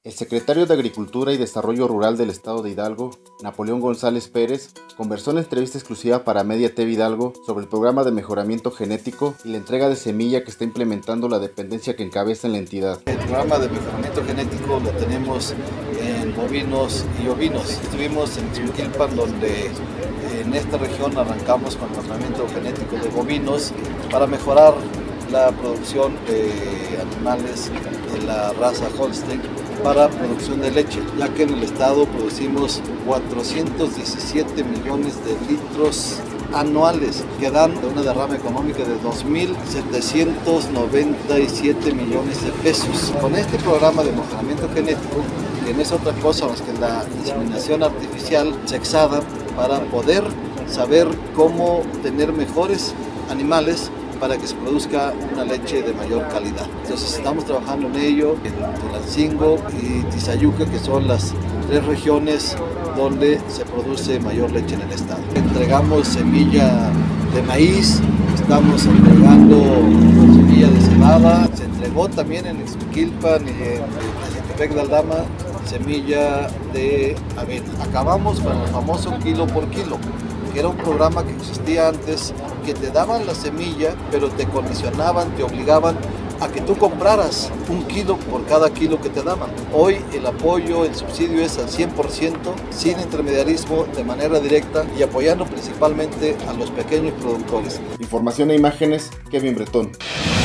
El secretario de Agricultura y Desarrollo Rural del Estado de Hidalgo, Napoleón González Pérez, conversó en entrevista exclusiva para Media TV Hidalgo sobre el programa de mejoramiento genético y la entrega de semilla que está implementando la dependencia que encabeza en la entidad. El programa de mejoramiento genético lo tenemos en bovinos y ovinos. Estuvimos en Ixmiquilpan, donde en esta región arrancamos con el mejoramiento genético de bovinos para mejorar la producción de animales de la raza Holstein para producción de leche, ya que en el estado producimos 417 millones de litros anuales, que dan una derrama económica de 2.797 millones de pesos. Con este programa de mejoramiento genético, que no es otra cosa más que la inseminación artificial sexada, para poder saber cómo tener mejores animales para que se produzca una leche de mayor calidad. Entonces estamos trabajando en ello en Tulancingo y Tizayuca, que son las tres regiones donde se produce mayor leche en el estado. Entregamos semilla de maíz, estamos entregando semilla de cebada, se entregó también en Ixmiquilpan y en Zacatepec de Aldama semilla de avena. Acabamos con el famoso kilo por kilo, que era un programa que existía antes, que te daban la semilla, pero te condicionaban, te obligaban a que tú compraras un kilo por cada kilo que te daban. Hoy el apoyo, el subsidio es al 100%, sin intermediarismo, de manera directa y apoyando principalmente a los pequeños productores. Información e imágenes, Kevin Bretón.